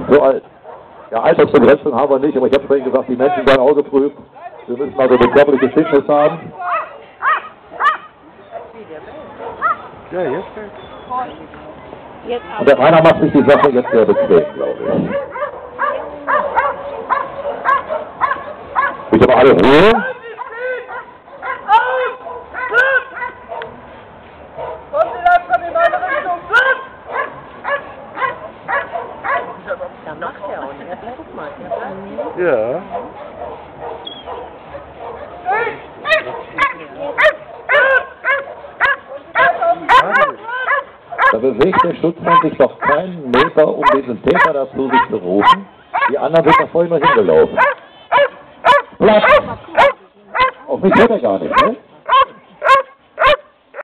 zu alt. Ja, Altersbegrenzung haben wir nicht, aber ich habe vorhin gesagt, die Menschen werden auch geprüft. Wir müssen also eine körperliche Fitness haben. Ja, jetzt. Und der Rainer macht sich die Sache jetzt sehr bequem, glaube ich. Bitte mal alle Ruhe. Da macht er auch nicht. Guck mal, Ja. Da bewegt der Schutzmann sich doch keinen Meter, um diesen Täter dazu sich zu rufen. Die anderen sind da vorhin noch hingelaufen. Platz! Auf mich hört er gar nicht, ne?